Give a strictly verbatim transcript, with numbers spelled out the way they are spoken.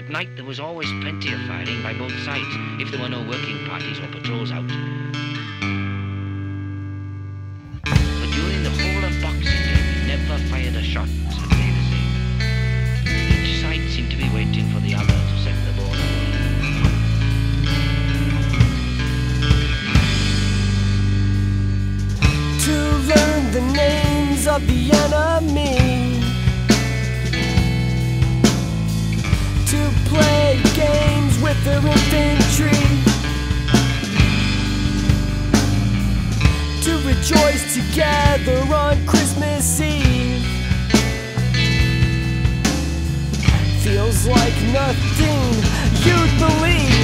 night there was always plenty of firing by both sides, if there were no working parties or patrols out. But during the whole of Boxing Day, we never fired a shot, said Davison. Each side seemed to be waiting for the other to set the ball away. To learn the names of the enemy, to play games with their infantry, to rejoice together on Christmas Eve. Feels like nothing you'd believe.